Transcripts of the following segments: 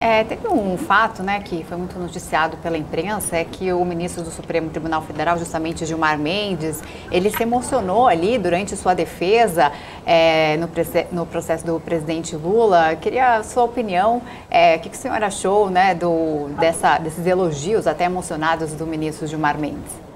Teve um fato, né, que foi muito noticiado pela imprensa, é que o ministro do Supremo Tribunal Federal, justamente Gilmar Mendes, ele se emocionou ali durante sua defesa no processo do presidente Lula. Queria a sua opinião, o que o senhor achou, né, desses elogios até emocionados do ministro Gilmar Mendes?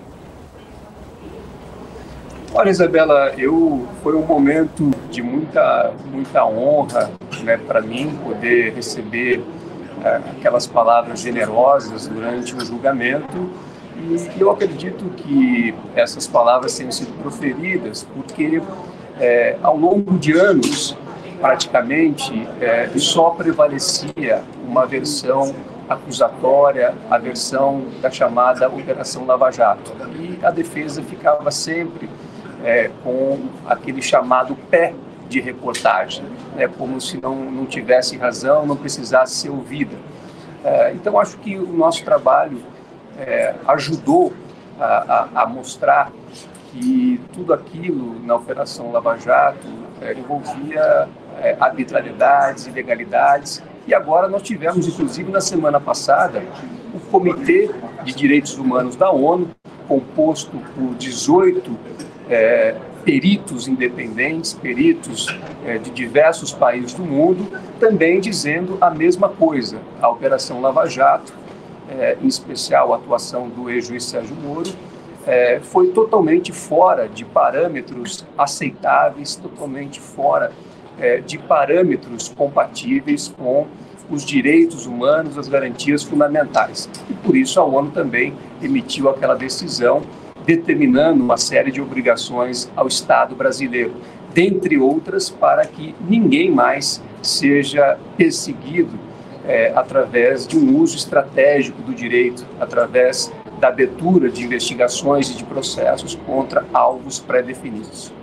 Olha, Isabela, foi um momento de muita honra, né, para mim poder receber aquelas palavras generosas durante o julgamento, e eu acredito que essas palavras tenham sido proferidas porque ao longo de anos, praticamente, só prevalecia uma versão acusatória, a versão da chamada Operação Lava Jato, e a defesa ficava sempre com aquele chamado pé de reportagem, como se não tivesse razão, não precisasse ser ouvida. Então, acho que o nosso trabalho ajudou a mostrar que tudo aquilo na Operação Lava Jato envolvia arbitrariedades, ilegalidades, e agora nós tivemos, inclusive, na semana passada, o Comitê de Direitos Humanos da ONU, composto por 18 peritos independentes, peritos de diversos países do mundo, também dizendo a mesma coisa. A Operação Lava Jato, em especial a atuação do ex-juiz Sérgio Moro, foi totalmente fora de parâmetros aceitáveis, totalmente fora de parâmetros compatíveis com os direitos humanos, as garantias fundamentais. E por isso a ONU também emitiu aquela decisão determinando uma série de obrigações ao Estado brasileiro, dentre outras, para que ninguém mais seja perseguido através de um uso estratégico do direito, através da abertura de investigações e de processos contra alvos pré-definidos.